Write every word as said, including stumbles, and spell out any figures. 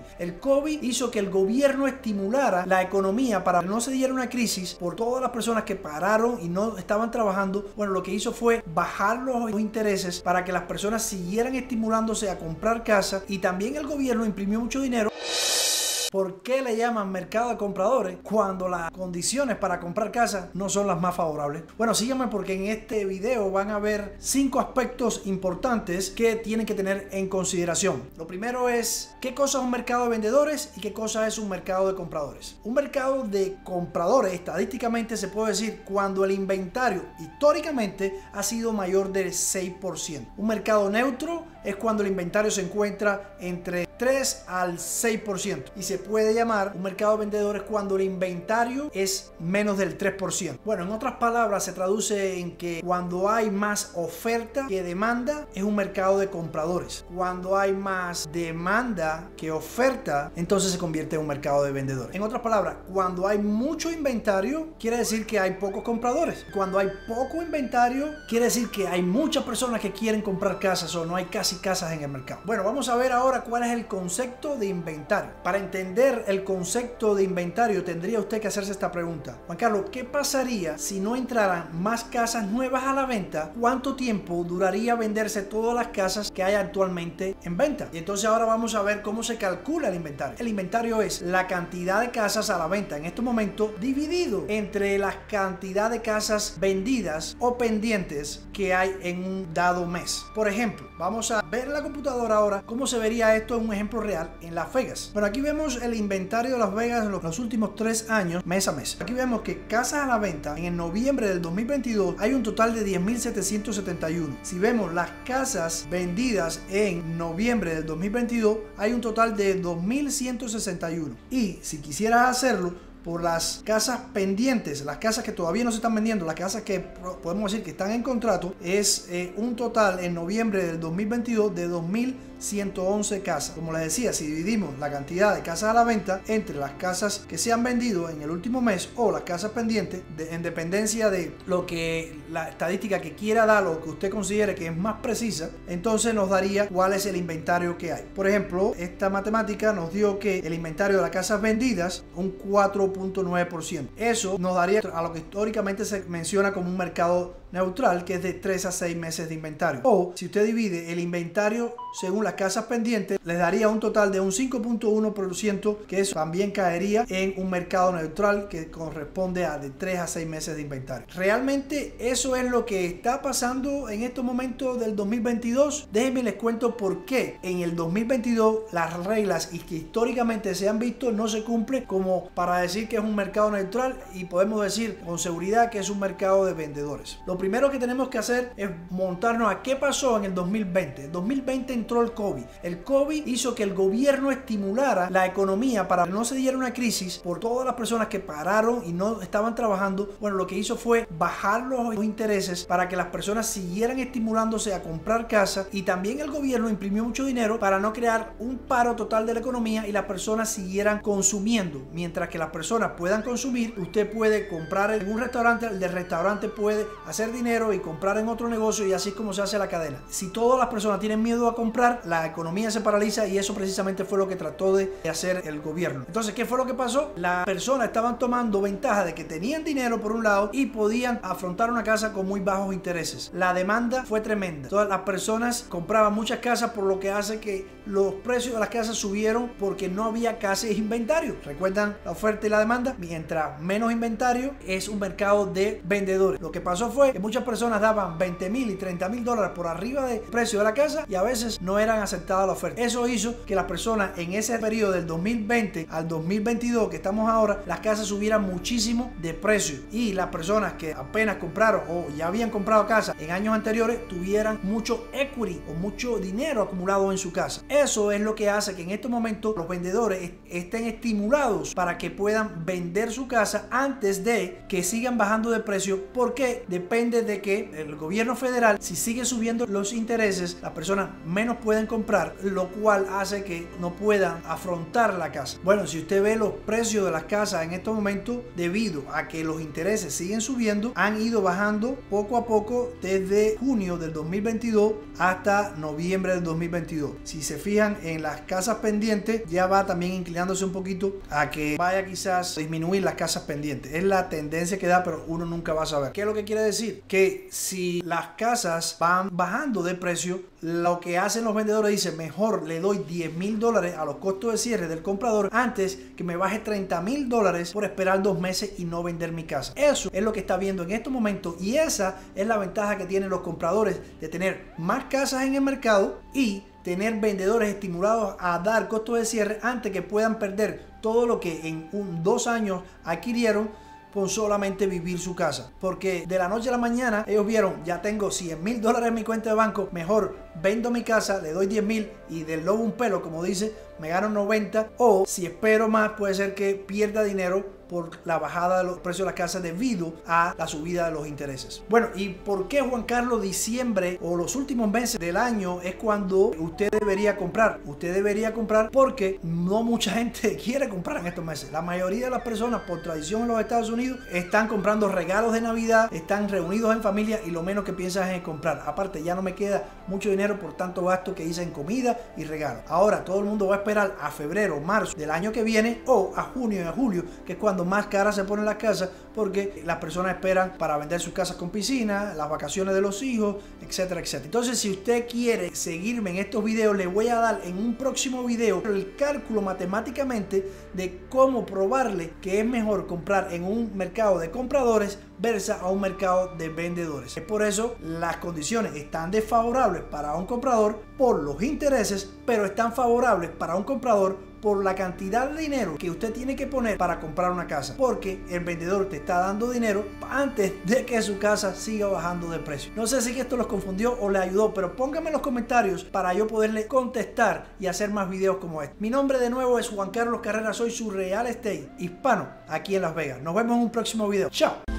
El COVID hizo que el gobierno estimulara la economía para que no se diera una crisis por todas las personas que pararon y no estaban trabajando. Bueno, lo que hizo fue bajar los intereses para que las personas siguieran estimulándose a comprar casas, y también el gobierno imprimió mucho dinero. ¿Por qué le llaman mercado de compradores cuando las condiciones para comprar casa no son las más favorables? Bueno, síganme porque en este video van a ver cinco aspectos importantes que tienen que tener en consideración. Lo primero es qué cosa es un mercado de vendedores y qué cosa es un mercado de compradores. Un mercado de compradores estadísticamente se puede decir cuando el inventario históricamente ha sido mayor del seis por ciento. Un mercado neutro es cuando el inventario se encuentra entre tres al seis por ciento, y se puede llamar un mercado de vendedores cuando el inventario es menos del tres por ciento. Bueno, en otras palabras se traduce en que cuando hay más oferta que demanda es un mercado de compradores. Cuando hay más demanda que oferta, entonces se convierte en un mercado de vendedores. En otras palabras, cuando hay mucho inventario quiere decir que hay pocos compradores. Cuando hay poco inventario quiere decir que hay muchas personas que quieren comprar casas o no hay casi casas en el mercado. Bueno, vamos a ver ahora cuál es el concepto de inventario. Para entender el concepto de inventario tendría usted que hacerse esta pregunta: Juan Carlos, ¿qué pasaría si no entraran más casas nuevas a la venta? ¿Cuánto tiempo duraría venderse todas las casas que hay actualmente en venta? Y entonces ahora vamos a ver cómo se calcula el inventario. El inventario es la cantidad de casas a la venta en estos momentos dividido entre la cantidad de casas vendidas o pendientes que hay en un dado mes. Por ejemplo, vamos a ver en la computadora ahora cómo se vería esto en un ejemplo real en Las Vegas. Bueno, aquí vemos el inventario de Las Vegas en los, los últimos tres años, mes a mes. Aquí vemos que casas a la venta en el noviembre del dos mil veintidós hay un total de diez mil setecientos setenta y uno. Si vemos las casas vendidas en noviembre del dos mil veintidós hay un total de dos mil ciento sesenta y uno. Y si quisieras hacerlo por las casas pendientes, las casas que todavía no se están vendiendo, las casas que podemos decir que están en contrato, es eh, un total en noviembre del dos mil veintidós de dos mil ciento once casas. Como les decía, si dividimos la cantidad de casas a la venta entre las casas que se han vendido en el último mes o las casas pendientes, de, en dependencia de lo que la estadística que quiera dar o que usted considere que es más precisa, entonces nos daría cuál es el inventario que hay. Por ejemplo, esta matemática nos dio que el inventario de las casas vendidas un cuatro punto nueve por ciento. Eso nos daría a lo que históricamente se menciona como un mercado neutral, que es de tres a seis meses de inventario. O si usted divide el inventario según las casas pendientes, les daría un total de un cinco punto uno por ciento, que eso también caería en un mercado neutral que corresponde a de tres a seis meses de inventario. Realmente eso es lo que está pasando en estos momentos del dos mil veintidós. Déjenme les cuento por qué en el dos mil veintidós las reglas y que históricamente se han visto no se cumplen como para decir que es un mercado neutral, y podemos decir con seguridad que es un mercado de vendedores. Lo primero que tenemos que hacer es montarnos a qué pasó en el dos mil veinte. En dos mil veinte entró el COVID. El COVID hizo que el gobierno estimulara la economía para que no se diera una crisis por todas las personas que pararon y no estaban trabajando. Bueno, lo que hizo fue bajar los intereses para que las personas siguieran estimulándose a comprar casas, y también el gobierno imprimió mucho dinero para no crear un paro total de la economía y las personas siguieran consumiendo. Mientras que las personas puedan consumir, usted puede comprar en un restaurante, el del restaurante puede hacer dinero y comprar en otro negocio, y así es como se hace la cadena. Si todas las personas tienen miedo a comprar, la economía se paraliza, y eso precisamente fue lo que trató de hacer el gobierno. Entonces, ¿qué fue lo que pasó? Las personas estaban tomando ventaja de que tenían dinero por un lado y podían afrontar una casa con muy bajos intereses. La demanda fue tremenda. Todas las personas compraban muchas casas, por lo que hace que los precios de las casas subieron porque no había casi inventario. ¿Recuerdan la oferta y la demanda? Mientras menos inventario es un mercado de vendedores. Lo que pasó fue que muchas personas daban veinte mil y treinta mil dólares por arriba del precio de la casa y a veces no eran aceptadas la oferta. Eso hizo que las personas en ese periodo del dos mil veinte al dos mil veintidós que estamos ahora, las casas subieran muchísimo de precio, y las personas que apenas compraron o ya habían comprado casa en años anteriores tuvieran mucho equity o mucho dinero acumulado en su casa. Eso es lo que hace que en estos momentos los vendedores estén estimulados para que puedan vender su casa antes de que sigan bajando de precio, porque depende depende de que el gobierno federal, si sigue subiendo los intereses, las personas menos pueden comprar, lo cual hace que no puedan afrontar la casa. Bueno, si usted ve los precios de las casas en estos momentos, debido a que los intereses siguen subiendo, han ido bajando poco a poco desde junio del dos mil veintidós hasta noviembre del dos mil veintidós. Si se fijan en las casas pendientes, ya va también inclinándose un poquito a que vaya quizás a disminuir las casas pendientes. Es la tendencia que da, pero uno nunca va a saber. ¿Qué es lo que quiere decir? Que si las casas van bajando de precio, lo que hacen los vendedores dicen, mejor le doy diez mil dólares a los costos de cierre del comprador antes que me baje treinta mil dólares por esperar dos meses y no vender mi casa. Eso es lo que está viendo en estos momentos, y esa es la ventaja que tienen los compradores de tener más casas en el mercado y tener vendedores estimulados a dar costos de cierre antes que puedan perder todo lo que en un, dos años adquirieron con solamente vivir su casa. Porque de la noche a la mañana ellos vieron, ya tengo cien mil dólares en mi cuenta de banco, mejor vendo mi casa, le doy diez mil y del lobo un pelo, como dice, me gano noventa, o si espero más puede ser que pierda dinero por la bajada de los precios de las casas debido a la subida de los intereses. Bueno, ¿y por qué, Juan Carlos, diciembre o los últimos meses del año es cuando usted debería comprar? Usted debería comprar porque no mucha gente quiere comprar en estos meses. La mayoría de las personas, por tradición en los Estados Unidos, están comprando regalos de Navidad, están reunidos en familia y lo menos que piensan es en comprar. Aparte, ya no me queda mucho dinero por tanto gasto que hice en comida y regalos. Ahora todo el mundo va a esperar a febrero, marzo del año que viene, o a junio y a julio, que es cuando más caras se ponen las casas, porque las personas esperan para vender sus casas con piscina, las vacaciones de los hijos, etcétera, etcétera. Entonces, si usted quiere seguirme en estos videos, le voy a dar en un próximo video el cálculo matemáticamente de cómo probarle que es mejor comprar en un mercado de compradores versus a un mercado de vendedores. Es por eso las condiciones están desfavorables para un comprador por los intereses, pero están favorables para un comprador por la cantidad de dinero que usted tiene que poner para comprar una casa, porque el vendedor te está dando dinero antes de que su casa siga bajando de precio. No sé si esto los confundió o les ayudó, pero pónganme en los comentarios para yo poderle contestar y hacer más videos como este. Mi nombre de nuevo es Juan Carlos Carrera, soy su real estate hispano aquí en Las Vegas. Nos vemos en un próximo video. Chao.